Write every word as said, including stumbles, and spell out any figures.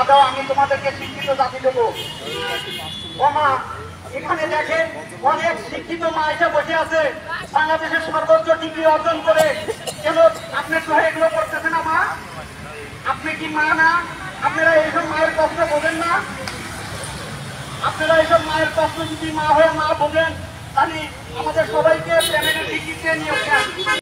দাও, আমি তোমাদেরকে শিক্ষিত জাতি দেবো। ও মা, এখানে দেখেন অনেক শিক্ষিত মা এসে বসে আছে, বাংলাদেশের সর্বোচ্চ ডিগ্রি অর্জন করে। কেন আপনি তো এগুলো করতেছেন না মা? আপনি কি মা না? আপনারা এইসব মায়ের কষ্ট বোঝেন না? আপনারা এইসব মায়ের কষ্ট যদি মা হয়ে মা বোঝেন, তাহলে আমাদের সবাইকে প্রেমের ডিগ্রিতে নিয়ে